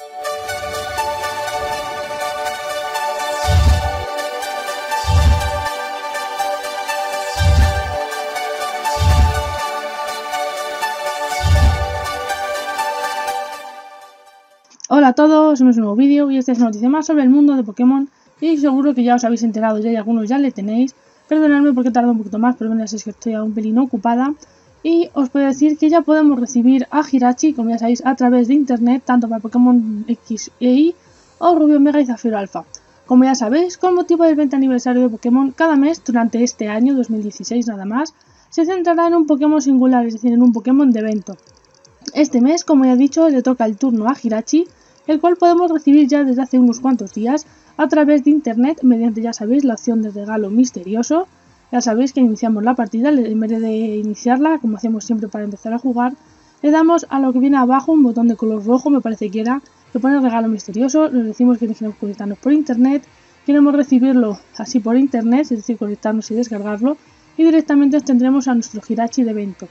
Hola a todos, somos un nuevo vídeo y esta es una noticia más sobre el mundo de Pokémon y seguro que ya os habéis enterado ya y algunos ya le tenéis. Perdonadme porque tarda un poquito más, pero bueno, ya sabéis que estoy un pelín ocupada y os puedo decir que ya podemos recibir a Jirachi, como ya sabéis, a través de internet, tanto para Pokémon X e Y o Rubio Omega y Zafiro Alpha. Como ya sabéis, con motivo del 20 aniversario de Pokémon, cada mes durante este año 2016 nada más, se centrará en un Pokémon singular, es decir, en un Pokémon de evento. Este mes, como ya he dicho, le toca el turno a Jirachi, el cual podemos recibir ya desde hace unos cuantos días a través de internet mediante, ya sabéis, la opción de regalo misterioso. Ya sabéis que iniciamos la partida, en vez de iniciarla, como hacemos siempre para empezar a jugar, le damos a lo que viene abajo un botón de color rojo, me parece que era, que pone regalo misterioso, nos decimos que queremos conectarnos por internet, queremos recibirlo así por internet, es decir, conectarnos y descargarlo, y directamente tendremos a nuestro Jirachi de evento.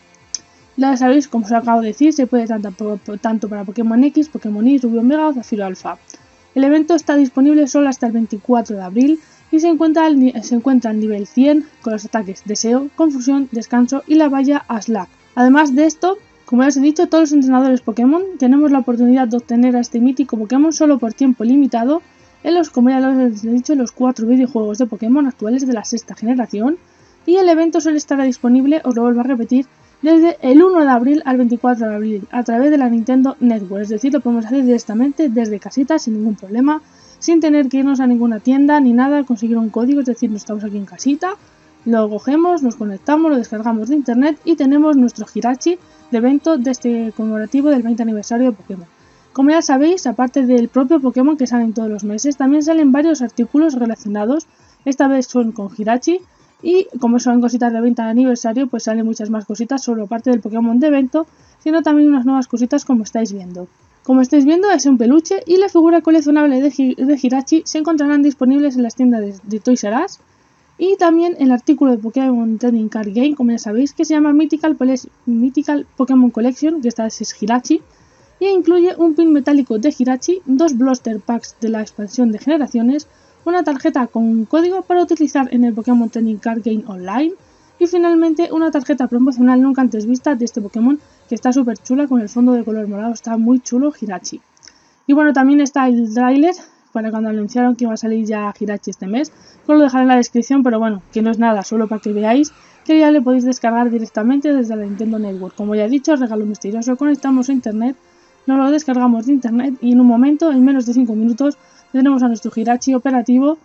Ya sabéis, como os acabo de decir, se puede tanto para Pokémon X, Pokémon Y, Rubio Omega o Zafiro Alpha. El evento está disponible solo hasta el 24 de abril y se encuentra al nivel 100 con los ataques Deseo, Confusión, Descanso y la valla Aslak. Además de esto, como ya os he dicho, todos los entrenadores Pokémon tenemos la oportunidad de obtener a este mítico Pokémon solo por tiempo limitado en los, como ya os he dicho, los 4 videojuegos de Pokémon actuales de la sexta generación, y el evento solo estará disponible, os lo vuelvo a repetir, desde el 1 de abril al 24 de abril a través de la Nintendo Network, es decir, lo podemos hacer directamente desde casita sin ningún problema, sin tener que irnos a ninguna tienda ni nada, conseguir un código, es decir, no estamos aquí en casita, lo cogemos, nos conectamos, lo descargamos de internet y tenemos nuestro Jirachi de evento de este conmemorativo del 20 aniversario de Pokémon. Como ya sabéis, aparte del propio Pokémon que salen todos los meses, también salen varios artículos relacionados, esta vez son con Jirachi. Y como son cositas de 20 aniversario, pues salen muchas más cositas, solo aparte del Pokémon de evento, sino también unas nuevas cositas como estáis viendo. Como estáis viendo, es un peluche y la figura coleccionable de Jirachi se encontrarán disponibles en las tiendas de Toys R Us, y también el artículo de Pokémon Trading Card Game, como ya sabéis, que se llama Mythical Pokémon Collection, que esta es Jirachi, y incluye un pin metálico de Jirachi, 2 Blaster Packs de la expansión de generaciones, una tarjeta con un código para utilizar en el Pokémon Trading Card Game Online y finalmente una tarjeta promocional nunca antes vista de este Pokémon que está súper chula con el fondo de color morado, está muy chulo Jirachi. Y bueno, también está el tráiler para cuando anunciaron que iba a salir ya Jirachi este mes, os lo dejaré en la descripción, pero bueno, que no es nada, solo para que veáis que ya le podéis descargar directamente desde la Nintendo Network. Como ya he dicho, regalo misterioso, conectamos a internet, nos lo descargamos de internet y en un momento, en menos de 5 minutos, tenemos a nuestro Jirachi operativo,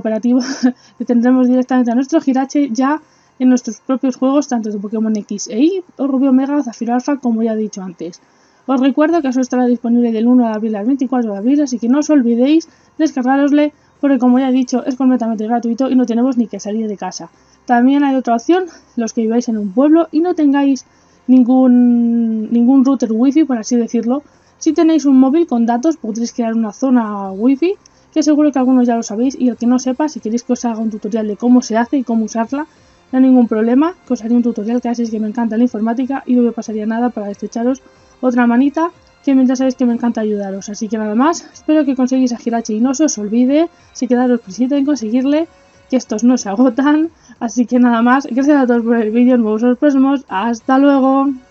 le tendremos directamente a nuestro Jirachi ya en nuestros propios juegos, tanto de Pokémon X e Y o Rubio Omega o Zafiro Alpha, como ya he dicho antes. Os recuerdo que eso estará disponible del 1 de abril al 24 de abril, así que no os olvidéis descargarosle, porque como ya he dicho es completamente gratuito y no tenemos ni que salir de casa. También hay otra opción, los que viváis en un pueblo y no tengáis ningún router wifi, por así decirlo. Si tenéis un móvil con datos podréis crear una zona wifi, que seguro que algunos ya lo sabéis, y el que no sepa, si queréis que os haga un tutorial de cómo se hace y cómo usarla, no hay ningún problema, que os haré un tutorial, que así es que me encanta la informática y no me pasaría nada para estrecharos otra manita, que mientras sabéis que me encanta ayudaros. Así que nada más, espero que conseguís a Jirachi y no se os olvide, si quedaros prisita en conseguirle, que estos no se agotan. Así que nada más, gracias a todos por el vídeo, nos vemos en los próximos, hasta luego.